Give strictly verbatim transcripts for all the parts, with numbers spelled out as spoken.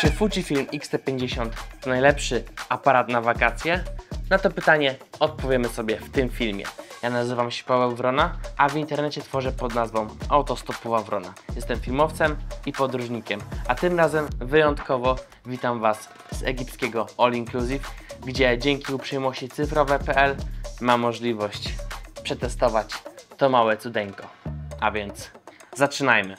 Czy Fujifilm X T pięćdziesiąt to najlepszy aparat na wakacje? Na to pytanie odpowiemy sobie w tym filmie. Ja nazywam się Paweł Wrona, a w internecie tworzę pod nazwą Autostopowa Wrona. Jestem filmowcem i podróżnikiem, a tym razem wyjątkowo witam Was z egipskiego All Inclusive, gdzie dzięki uprzejmości cyfrowe kropka p l mam możliwość przetestować to małe cudeńko. A więc zaczynajmy.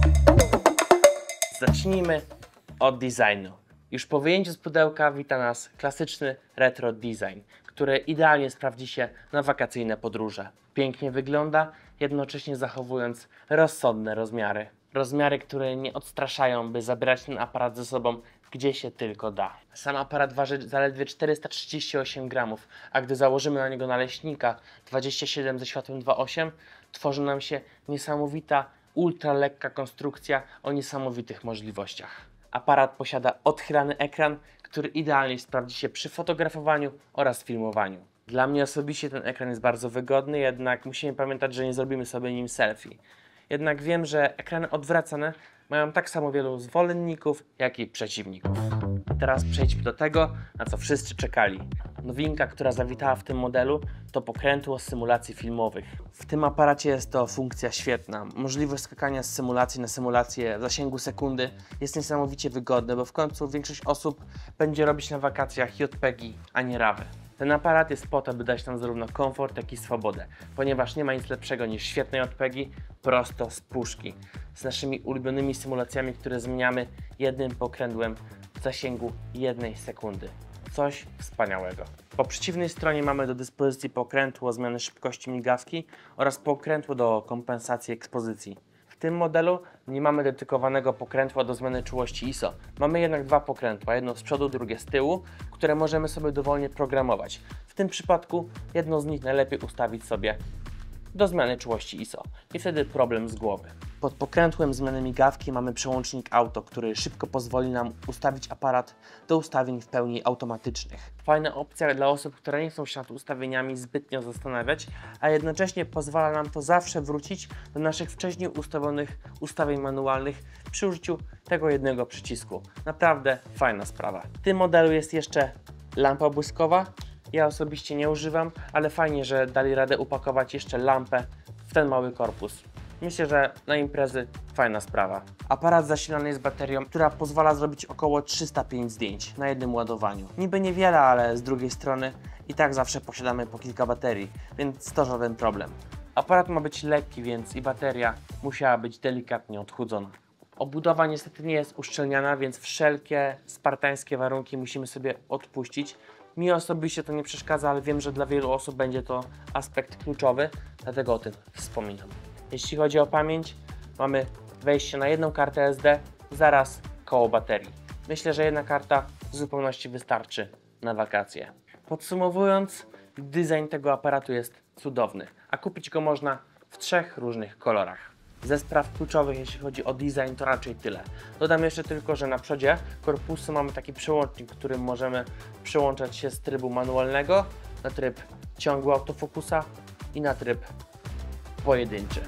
Zacznijmy od designu. Już po wyjęciu z pudełka wita nas klasyczny retro design, który idealnie sprawdzi się na wakacyjne podróże. Pięknie wygląda, jednocześnie zachowując rozsądne rozmiary. Rozmiary, które nie odstraszają, by zabierać ten aparat ze sobą gdzie się tylko da. Sam aparat waży zaledwie czterysta trzydzieści osiem gramów, a gdy założymy na niego naleśnika dwadzieścia siedem ze światłem dwa przecinek osiem, tworzy nam się niesamowita, ultra lekka konstrukcja o niesamowitych możliwościach. Aparat posiada odchylany ekran, który idealnie sprawdzi się przy fotografowaniu oraz filmowaniu. Dla mnie osobiście ten ekran jest bardzo wygodny, jednak musimy pamiętać, że nie zrobimy sobie nim selfie. Jednak wiem, że ekrany odwracane mają tak samo wielu zwolenników, jak i przeciwników. Teraz przejdźmy do tego, na co wszyscy czekali. Nowinka, która zawitała w tym modelu, to pokrętło symulacji filmowych. W tym aparacie jest to funkcja świetna. Możliwość skakania z symulacji na symulację w zasięgu sekundy jest niesamowicie wygodne, bo w końcu większość osób będzie robić na wakacjach J P G, a nie rawy. Ten aparat jest po to, by dać nam zarówno komfort, jak i swobodę, ponieważ nie ma nic lepszego niż świetne J P G prosto z puszki, z naszymi ulubionymi symulacjami, które zmieniamy jednym pokrętłem w zasięgu jednej sekundy. Coś wspaniałego. Po przeciwnej stronie mamy do dyspozycji pokrętło zmiany szybkości migawki oraz pokrętło do kompensacji ekspozycji. W tym modelu nie mamy dedykowanego pokrętła do zmiany czułości I S O. Mamy jednak dwa pokrętła, jedno z przodu, drugie z tyłu, które możemy sobie dowolnie programować. W tym przypadku jedno z nich najlepiej ustawić sobie do zmiany czułości I S O i wtedy problem z głowy. Pod pokrętłem zmiany migawki mamy przełącznik auto, który szybko pozwoli nam ustawić aparat do ustawień w pełni automatycznych. Fajna opcja dla osób, które nie chcą się nad ustawieniami zbytnio zastanawiać, a jednocześnie pozwala nam to zawsze wrócić do naszych wcześniej ustawionych ustawień manualnych przy użyciu tego jednego przycisku. Naprawdę fajna sprawa. W tym modelu jest jeszcze lampa błyskowa. Ja osobiście nie używam, ale fajnie, że dali radę upakować jeszcze lampę w ten mały korpus. Myślę, że na imprezy fajna sprawa. Aparat zasilany jest baterią, która pozwala zrobić około trzysta pięć zdjęć na jednym ładowaniu. Niby niewiele, ale z drugiej strony i tak zawsze posiadamy po kilka baterii, więc to żaden problem. Aparat ma być lekki, więc i bateria musiała być delikatnie odchudzona. Obudowa niestety nie jest uszczelniana, więc wszelkie spartańskie warunki musimy sobie odpuścić. Mi osobiście to nie przeszkadza, ale wiem, że dla wielu osób będzie to aspekt kluczowy, dlatego o tym wspominam. Jeśli chodzi o pamięć, mamy wejście na jedną kartę S D zaraz koło baterii. Myślę, że jedna karta w zupełności wystarczy na wakacje. Podsumowując, design tego aparatu jest cudowny, a kupić go można w trzech różnych kolorach. Ze spraw kluczowych, jeśli chodzi o design, to raczej tyle. Dodam jeszcze tylko, że na przodzie korpusu mamy taki przełącznik, którym możemy przełączać się z trybu manualnego na tryb ciągły autofokusa i na tryb pojedynczy.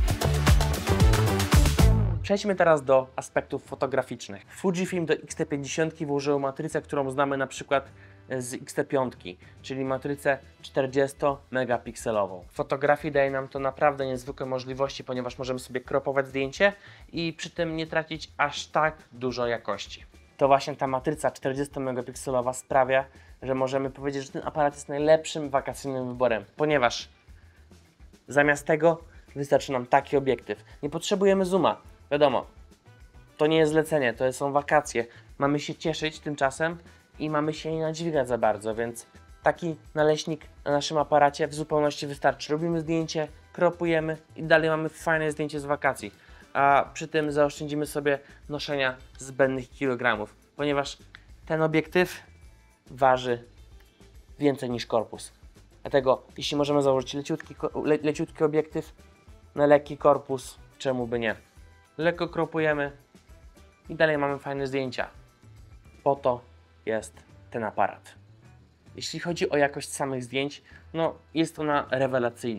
Przejdźmy teraz do aspektów fotograficznych. Fujifilm do X T pięćdziesiąt włożył matrycę, którą znamy na przykład z X T pięć, czyli matrycę czterdziesto-megapikselową. W fotografii daje nam to naprawdę niezwykłe możliwości, ponieważ możemy sobie kropować zdjęcie i przy tym nie tracić aż tak dużo jakości. To właśnie ta matryca czterdziesto-megapikselowa sprawia, że możemy powiedzieć, że ten aparat jest najlepszym wakacyjnym wyborem, ponieważ zamiast tego wystarczy nam taki obiektyw. Nie potrzebujemy zooma, wiadomo, to nie jest zlecenie, to są wakacje. Mamy się cieszyć tymczasem i mamy się nie nadźwigać za bardzo, więc taki naleśnik na naszym aparacie w zupełności wystarczy. Robimy zdjęcie, kropujemy i dalej mamy fajne zdjęcie z wakacji. A przy tym zaoszczędzimy sobie noszenia zbędnych kilogramów, ponieważ ten obiektyw waży więcej niż korpus. Dlatego jeśli możemy założyć leciutki, le, leciutki obiektyw na lekki korpus, czemu by nie? Lekko kropujemy i dalej mamy fajne zdjęcia. Po to jest ten aparat. Jeśli chodzi o jakość samych zdjęć, no jest ona rewelacyjna.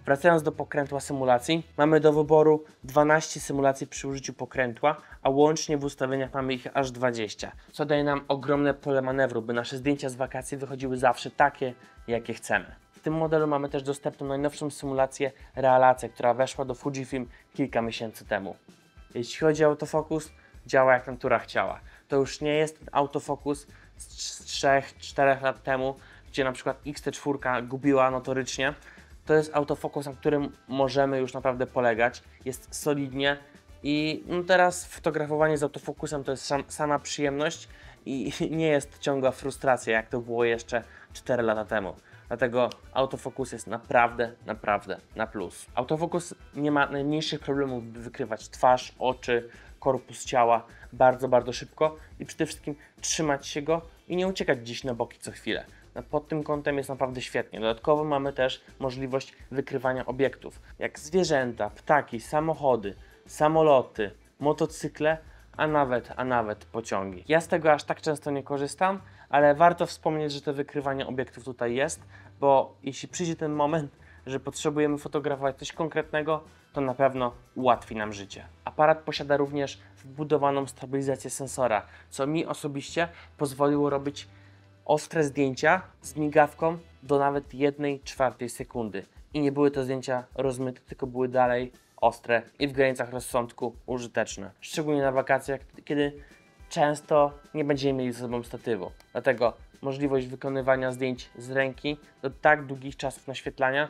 Wracając do pokrętła symulacji, mamy do wyboru dwanaście symulacji przy użyciu pokrętła, a łącznie w ustawieniach mamy ich aż dwadzieścia, co daje nam ogromne pole manewru, by nasze zdjęcia z wakacji wychodziły zawsze takie, jakie chcemy. W tym modelu mamy też dostępną najnowszą symulację Realace, która weszła do Fujifilm kilka miesięcy temu. Jeśli chodzi o autofokus, działa jak natura chciała. To już nie jest autofokus z trzech czterech lat temu, gdzie na przykład X T cztery gubiła notorycznie. To jest autofokus, na którym możemy już naprawdę polegać. Jest solidnie i no teraz fotografowanie z autofokusem to jest sam, sama przyjemność i nie jest ciągła frustracja, jak to było jeszcze cztery lata temu. Dlatego autofokus jest naprawdę, naprawdę na plus. Autofokus nie ma najmniejszych problemów, by wykrywać twarz, oczy, korpus ciała bardzo, bardzo szybko i przede wszystkim trzymać się go i nie uciekać gdzieś na boki co chwilę. Pod tym kątem jest naprawdę świetnie. Dodatkowo mamy też możliwość wykrywania obiektów, jak zwierzęta, ptaki, samochody, samoloty, motocykle, a nawet, a nawet pociągi. Ja z tego aż tak często nie korzystam, ale warto wspomnieć, że to wykrywanie obiektów tutaj jest, bo jeśli przyjdzie ten moment, że potrzebujemy fotografować coś konkretnego, to na pewno ułatwi nam życie. Aparat posiada również wbudowaną stabilizację sensora, co mi osobiście pozwoliło robić ostre zdjęcia z migawką do nawet jednej czwartej sekundy. I nie były to zdjęcia rozmyte, tylko były dalej ostre i w granicach rozsądku użyteczne. Szczególnie na wakacjach, kiedy często nie będziemy mieli ze sobą statywu. Dlatego możliwość wykonywania zdjęć z ręki do tak długich czasów naświetlania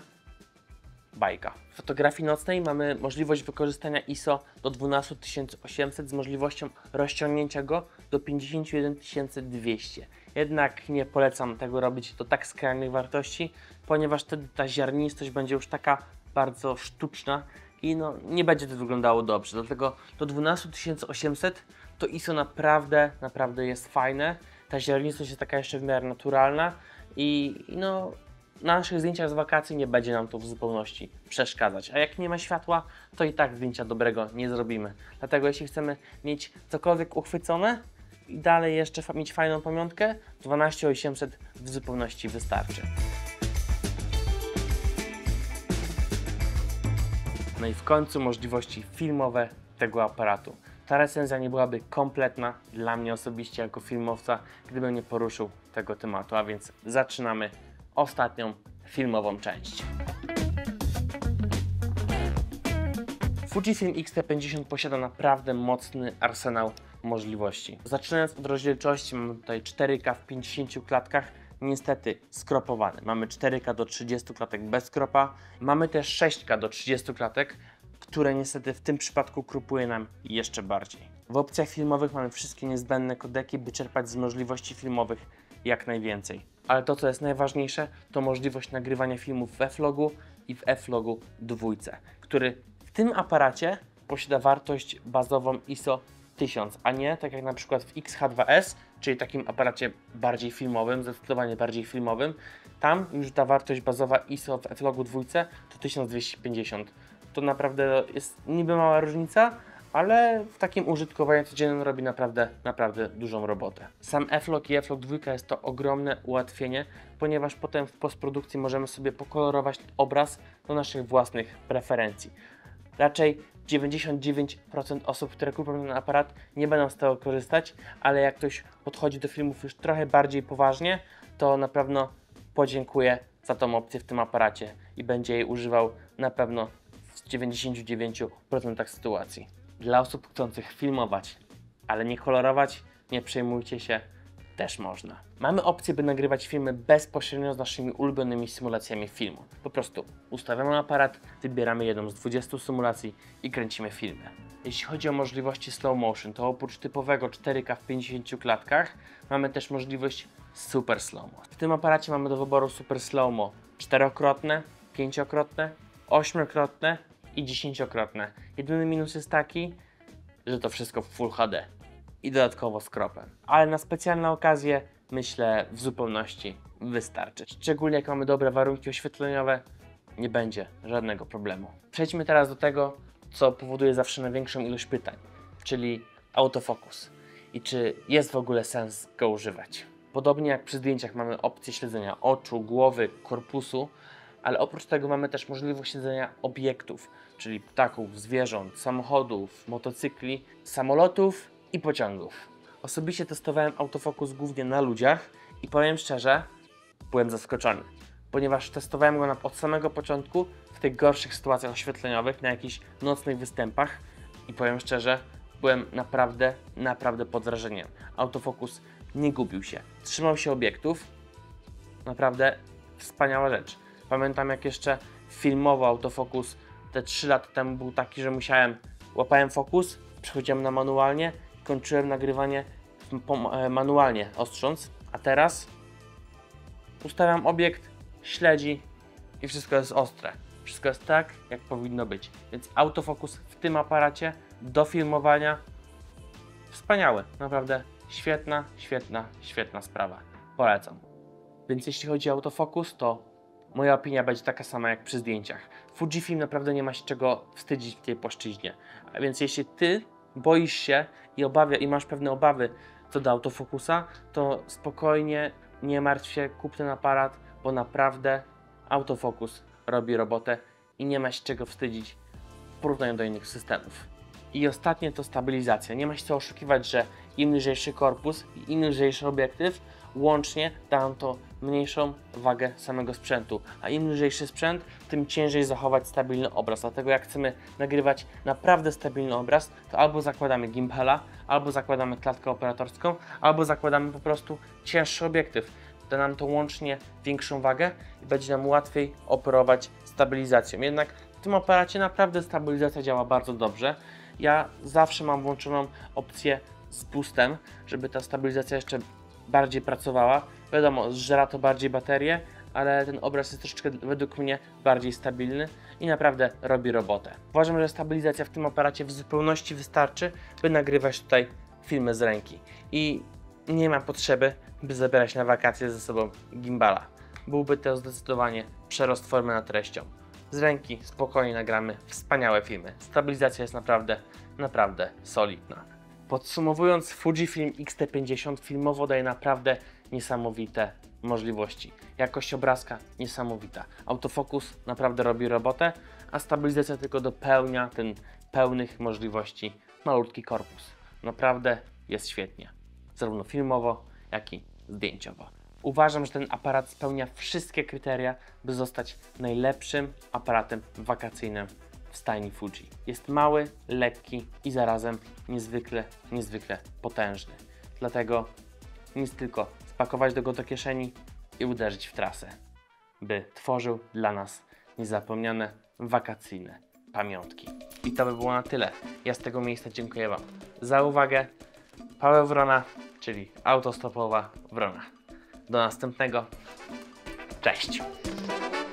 bajka. W fotografii nocnej mamy możliwość wykorzystania I S O do dwanaście tysięcy osiemset z możliwością rozciągnięcia go do pięćdziesiąt jeden tysięcy dwieście. Jednak nie polecam tego robić do tak skrajnych wartości, ponieważ wtedy ta ziarnistość będzie już taka bardzo sztuczna i no, nie będzie to wyglądało dobrze. Dlatego do dwanaście tysięcy osiemset to I S O naprawdę, naprawdę jest fajne. Ta ziarnistość jest taka jeszcze w miarę naturalna i, i no, na naszych zdjęciach z wakacji nie będzie nam to w zupełności przeszkadzać. A jak nie ma światła, to i tak zdjęcia dobrego nie zrobimy. Dlatego jeśli chcemy mieć cokolwiek uchwycone i dalej jeszcze fa mieć fajną pamiątkę, dwanaście osiemset w zupełności wystarczy. No i w końcu możliwości filmowe tego aparatu. Ta recenzja nie byłaby kompletna dla mnie osobiście jako filmowca, gdybym nie poruszył tego tematu, a więc zaczynamy ostatnią filmową część. Fujifilm X T pięćdziesiąt posiada naprawdę mocny arsenał możliwości. Zaczynając od rozdzielczości, mamy tutaj cztery K w pięćdziesięciu klatkach, niestety skropowany. Mamy cztery K do trzydziestu klatek bez kropa, mamy też sześć K do trzydziestu klatek, które niestety w tym przypadku kropuje nam jeszcze bardziej. W opcjach filmowych mamy wszystkie niezbędne kodeki, by czerpać z możliwości filmowych jak najwięcej. Ale to, co jest najważniejsze, to możliwość nagrywania filmów w F-Logu i w F-Logu dwójce, który w tym aparacie posiada wartość bazową I S O tysiąc, a nie tak jak na przykład w X H dwa S, czyli takim aparacie bardziej filmowym, zdecydowanie bardziej filmowym. Tam już ta wartość bazowa I S O w F-Logu dwójce to tysiąc dwieście pięćdziesiąt. To naprawdę jest niby mała różnica, ale w takim użytkowaniu codziennym robi naprawdę, naprawdę dużą robotę. Sam F-Log i F-Log dwa jest to ogromne ułatwienie, ponieważ potem w postprodukcji możemy sobie pokolorować obraz do naszych własnych preferencji. Raczej dziewięćdziesiąt dziewięć procent osób, które kupią ten aparat, nie będą z tego korzystać, ale jak ktoś podchodzi do filmów już trochę bardziej poważnie, to na pewno podziękuję za tą opcję w tym aparacie i będzie jej używał na pewno w dziewięćdziesięciu dziewięciu procentach sytuacji. Dla osób chcących filmować, ale nie kolorować, nie przejmujcie się, też można. Mamy opcję, by nagrywać filmy bezpośrednio z naszymi ulubionymi symulacjami filmu. Po prostu ustawiamy aparat, wybieramy jedną z dwudziestu symulacji i kręcimy filmy. Jeśli chodzi o możliwości slow motion, to oprócz typowego cztery K w pięćdziesięciu klatkach, mamy też możliwość super slow mo. W tym aparacie mamy do wyboru super slow mo czterokrotne, pięciokrotne, ośmiokrotne i dziesięciokrotne. Jedyny minus jest taki, że to wszystko w Full H D i dodatkowo z kropem. Ale na specjalne okazje, myślę, w zupełności wystarczy. Szczególnie jak mamy dobre warunki oświetleniowe, nie będzie żadnego problemu. Przejdźmy teraz do tego, co powoduje zawsze największą ilość pytań, czyli autofokus. I czy jest w ogóle sens go używać? Podobnie jak przy zdjęciach mamy opcję śledzenia oczu, głowy, korpusu, ale oprócz tego mamy też możliwość śledzenia obiektów, czyli ptaków, zwierząt, samochodów, motocykli, samolotów i pociągów. Osobiście testowałem autofokus głównie na ludziach i powiem szczerze, byłem zaskoczony, ponieważ testowałem go na, od samego początku w tych gorszych sytuacjach oświetleniowych, na jakichś nocnych występach i powiem szczerze, byłem naprawdę, naprawdę pod wrażeniem. Autofokus nie gubił się, trzymał się obiektów, naprawdę wspaniała rzecz. Pamiętam, jak jeszcze filmowo autofokus te trzy lata temu był taki, że musiałem, łapałem fokus, przechodziłem na manualnie, kończyłem nagrywanie manualnie ostrząc, a teraz ustawiam obiekt, śledzi i wszystko jest ostre. Wszystko jest tak, jak powinno być. Więc autofokus w tym aparacie do filmowania wspaniały. Naprawdę świetna, świetna, świetna sprawa. Polecam. Więc jeśli chodzi o autofokus, to moja opinia będzie taka sama jak przy zdjęciach. Fujifilm naprawdę nie ma się czego wstydzić w tej płaszczyźnie. A więc jeśli Ty boisz się i, obawia, i masz pewne obawy co do autofokusa, to spokojnie nie martw się, kup ten aparat, bo naprawdę autofokus robi robotę i nie ma się czego wstydzić w porównaniu do innych systemów. I ostatnie to stabilizacja. Nie ma się co oszukiwać, że im lżejszy korpus i im lżejszy obiektyw, łącznie da nam to mniejszą wagę samego sprzętu. A im lżejszy sprzęt, tym ciężej zachować stabilny obraz. Dlatego jak chcemy nagrywać naprawdę stabilny obraz, to albo zakładamy gimbala, albo zakładamy klatkę operatorską, albo zakładamy po prostu cięższy obiektyw. Da nam to łącznie większą wagę i będzie nam łatwiej operować stabilizacją. Jednak w tym aparacie naprawdę stabilizacja działa bardzo dobrze. Ja zawsze mam włączoną opcję z boostem, żeby ta stabilizacja jeszcze bardziej pracowała. Wiadomo, zżera to bardziej baterię, ale ten obraz jest troszeczkę według mnie bardziej stabilny i naprawdę robi robotę. Uważam, że stabilizacja w tym aparacie w zupełności wystarczy, by nagrywać tutaj filmy z ręki. I nie ma potrzeby, by zabierać na wakacje ze sobą gimbala. Byłby to zdecydowanie przerost formy nad treścią. Z ręki spokojnie nagramy wspaniałe filmy. Stabilizacja jest naprawdę, naprawdę solidna. Podsumowując, Fujifilm X T pięćdziesiąt filmowo daje naprawdę niesamowite możliwości. Jakość obrazka niesamowita. Autofokus naprawdę robi robotę, a stabilizacja tylko dopełnia ten pełnych możliwości malutki korpus. Naprawdę jest świetnie. Zarówno filmowo, jak i zdjęciowo. Uważam, że ten aparat spełnia wszystkie kryteria, by zostać najlepszym aparatem wakacyjnym w stajni Fuji. Jest mały, lekki i zarazem niezwykle, niezwykle potężny. Dlatego nic tylko spakować go do kieszeni i uderzyć w trasę, by tworzył dla nas niezapomniane wakacyjne pamiątki. I to by było na tyle. Ja z tego miejsca dziękuję Wam za uwagę. Paweł Wrona, czyli autostopowa Wrona. Do następnego. Cześć!